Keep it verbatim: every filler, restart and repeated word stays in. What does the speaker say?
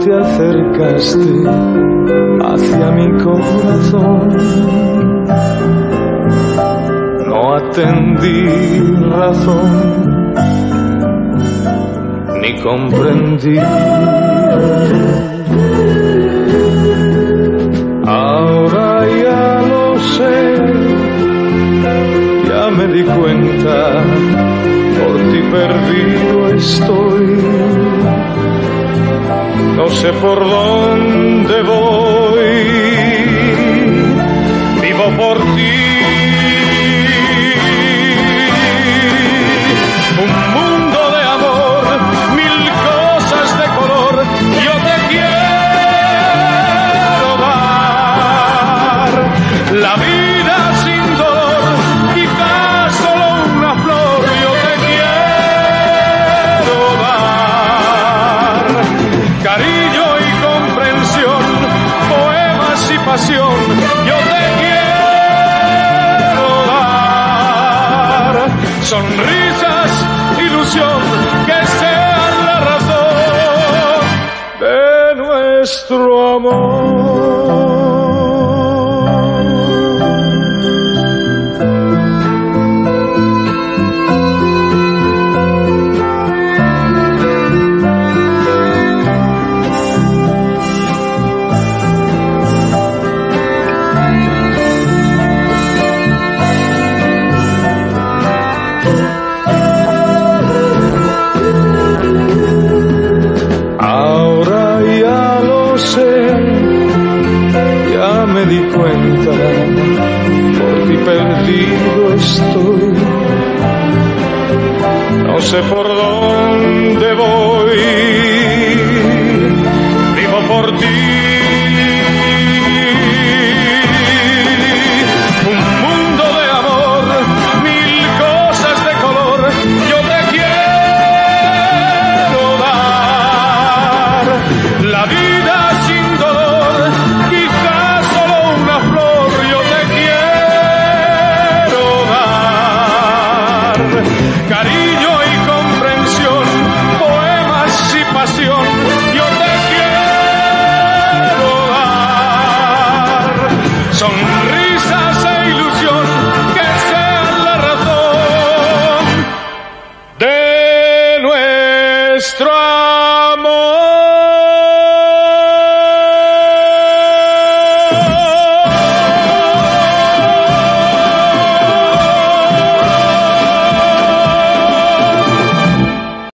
te acercaste hacia mi corazón. No atendí razón, ni comprendí. Ahora ya lo sé, ya me di cuenta, por ti perdido estoy. No sé por dónde voy, vivo por ti. Un mundo de amor, mil cosas de color, yo te quiero dar. La vida sin dolor, quizás solo una flor, yo te quiero dar. Cariño y comprensión, poemas y pasión, yo te quiero dar. Sonrisas, ilusión, que sean la razón de nuestro amor. Me di cuenta, por ti perdido estoy. No sé por dónde